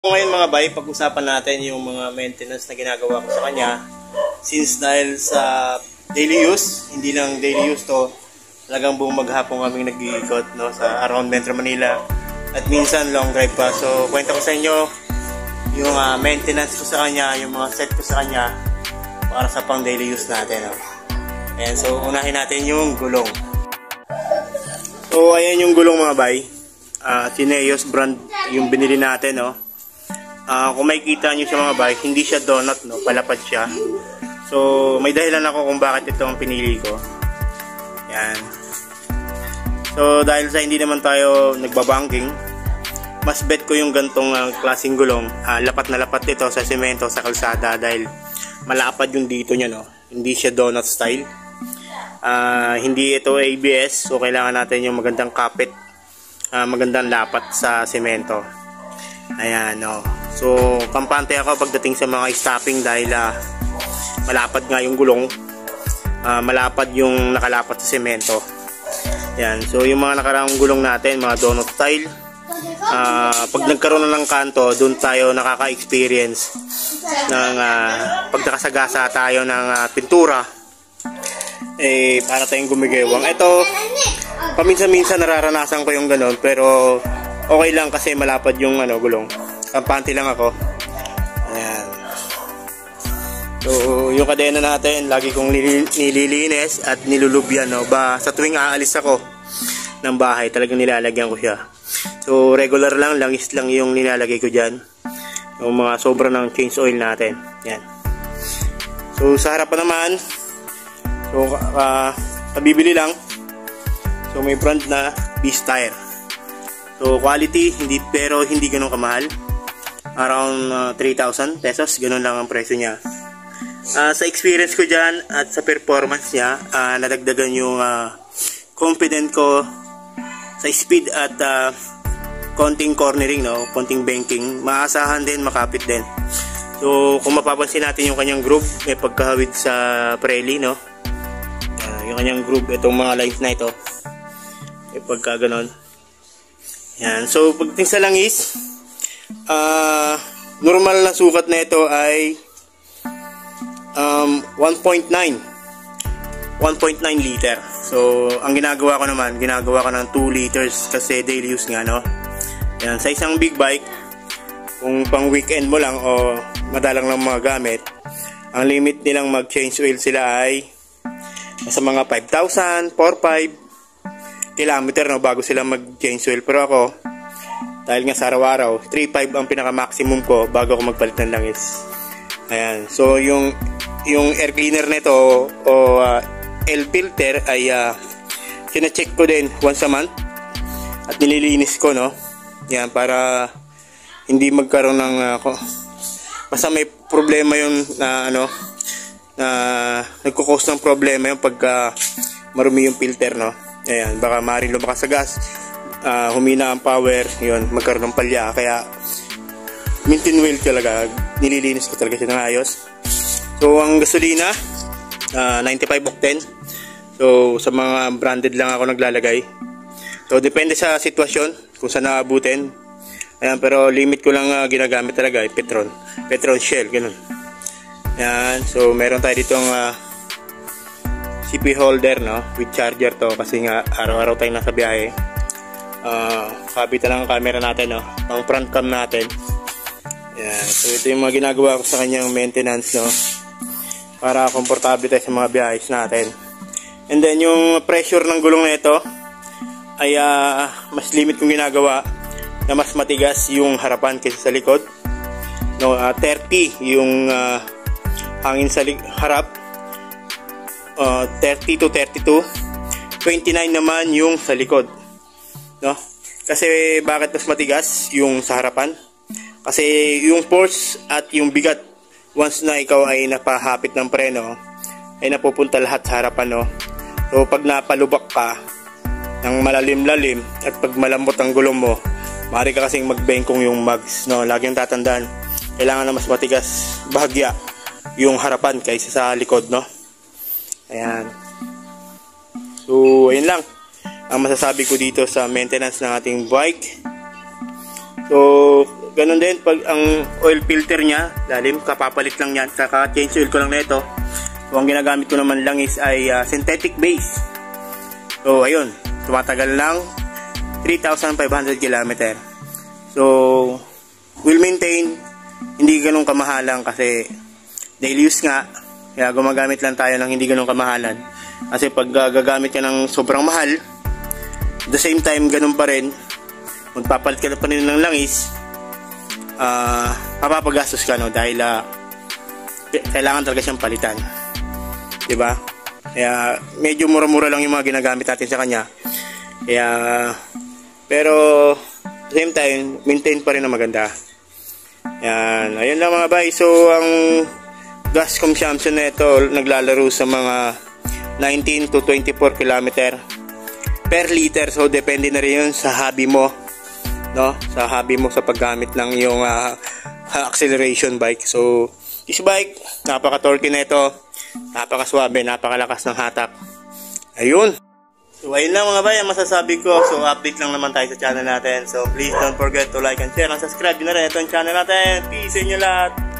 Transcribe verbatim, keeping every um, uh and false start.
Ngayon mga bay, pag-usapan natin yung mga maintenance na ginagawa ko sa kanya. Since dahil sa daily use, hindi lang daily use to, talagang buong maghapon kaming nag-iikot no, sa around Metro Manila. At minsan long drive pa. So kwento ko sa inyo yung uh, maintenance ko sa kanya, yung mga set ko sa kanya para sa pang daily use natin. No? Ayan, so unahin natin yung gulong. So ayan yung gulong mga bay. Uh, Cineos brand yung binili natin. No? Uh, kung makikita nyo sa mga bike, hindi siya donut, no? Palapad siya. So, may dahilan ako kung bakit ito ang pinili ko. Yan. So, dahil sa hindi naman tayo nagbabanking, mas bet ko yung gantong uh, klaseng gulong. Uh, lapat na lapat ito sa semento, sa kalsada, dahil malapad yung dito niya, no? Hindi siya donut style. Uh, hindi ito A B S, so kailangan natin yung magandang kapit, uh, magandang lapat sa semento. Ayan, no. So, kampante ako pagdating sa mga stopping dahil uh, malapad nga yung gulong. Uh, malapad yung nakalapat sa semento. Ayan. So, yung mga nakaraang gulong natin, mga donut style. Uh, pag nagkaroon na ng kanto, dun tayo nakaka-experience ng uh, pag nakasagasa tayo ng uh, pintura. Eh, para tayong gumigewang. Ito, paminsan-minsan nararanasan ko yung ganon, pero okay lang kasi malapad yung ano, gulong. Kampante lang ako. Ayan. So, yung kadena natin, lagi kong nililinis at nilulubyan, no? Ba, sa tuwing aalis ako ng bahay, talagang nilalagyan ko siya. So, regular lang, langis lang yung nilalagay ko dyan. Yung mga sobra ng change oil natin. Yan. So, sa harapan naman, so, uh, kabibili lang. So, may brand na Beast Tire. So, quality, hindi, pero hindi ganun kamahal. Around uh, three thousand pesos, ganun lang ang presyo niya. Uh, sa experience ko dyan at sa performance niya, uh, nadagdagan yung uh, confident ko sa speed at uh, konting cornering, no? Konting banking. Maasahan din, makapit din. So, kung mapapansin natin yung kanyang groove, may pagkahawid sa Pirelli, no? Uh, yung kanyang groove, itong mga lines na ito, may pagka ganon. Yan. So, pagdating sa langis, uh, normal na sukat na ito ay um, one point nine liter. So, ang ginagawa ko naman, ginagawa ko ng two liters kasi daily use nga, no? Yan. Sa isang big bike, kung pang weekend mo lang o madalang lang mga gamit, ang limit nilang mag-change oil sila ay sa mga five thousand, four five kilometer, no, bago sila mag-change oil. Pero ako, dahil nga sa araw-araw, three five ang pinaka-maximum ko bago ako magpalit ng langis. Ayan. So, yung yung air cleaner nito o uh, L filter ay uh, sina-check ko din once a month at nililinis ko, no? Yan, para hindi magkaroon ng uh, basta may problema yung na ano na nagko-cause ng problema yung pagka marumi yung filter, no? Ayan, baka maaaring lumakas sa gas, uh, humina ang power, yun, magkaroon ng palya. Kaya maintain well talaga, nililinis ko talaga siya ng ayos. So, ang gasolina, uh, ninety-five octane. So, sa mga branded lang ako naglalagay. So, depende sa sitwasyon kung saan naabutin. Ayan, pero limit ko lang uh, ginagamit talaga ay Petron. Petron Shell, ganun. Ayan, so meron tayo ditong uh, C P holder, no, with charger to kasi nga araw-araw tayong nasa biyahe. Uh, kabitan lang ang camera natin, no, ang front cam natin. Ayan, so ito yung mga ginagawa ko sa kanyang maintenance, no, para komportable tayo sa mga biyahes natin. And then yung pressure ng gulong na ito ay uh, mas limit kong ginagawa na mas matigas yung harapan kaysa sa likod, no. uh, thirty yung uh, hangin sa harap, uh, thirty to thirty-two, twenty-nine naman yung sa likod, no. Kasi bakit mas matigas yung sa harapan? Kasi yung force at yung bigat, once na ikaw ay napahapit ng preno, ay napupunta lahat sa harapan, no. So pag napalubak ka ng malalim-lalim at pag malambot ang gulong mo, maaari ka kasing magbengkong yung mags, no. Laging tatandaan, kailangan na mas matigas bahagya yung harapan kaysa sa likod, no. Ayan. So, ayun lang ang masasabi ko dito sa maintenance ng ating bike. So, ganun din pag ang oil filter niya, lalim, kapapalit lang yan, kaka-change oil ko lang na ito. So, ang ginagamit ko naman lang is ay uh, synthetic base. So, ayun, tumatagal ng three thousand five hundred kilometer. So, will maintain, hindi ganun kamahalan kasi daily use nga, kaya gumagamit lang tayo ng hindi ganun kamahalan. Kasi pag uh, gagamit ka ng sobrang mahal, at the same time, ganun pa rin, magpapalit ka na pa rin ng langis, uh, mapapagastos ka, no? Dahil uh, kailangan talaga siyang palitan. Diba? Kaya medyo mura-mura lang yung mga ginagamit natin sa kanya. Kaya, pero at the same time, maintain pa rin na maganda. Yan. Ayun lang mga bay. So, ang gas consumption na ito, naglalaro sa mga nineteen to twenty-four kilometer per liter. So, depende na rin yun sa hobby mo. No? Sa hobby mo sa paggamit ng yung uh, acceleration bike. So, this bike, napaka-torque na ito, napaka-swabe, napakalakas ng hatak. Ayun. So, ayun lang mga bayan, masasabi ko. So, update lang naman tayo sa channel natin. So, please don't forget to like and share and subscribe. Yun na rin, ito ang channel natin. Peace sa inyo lahat.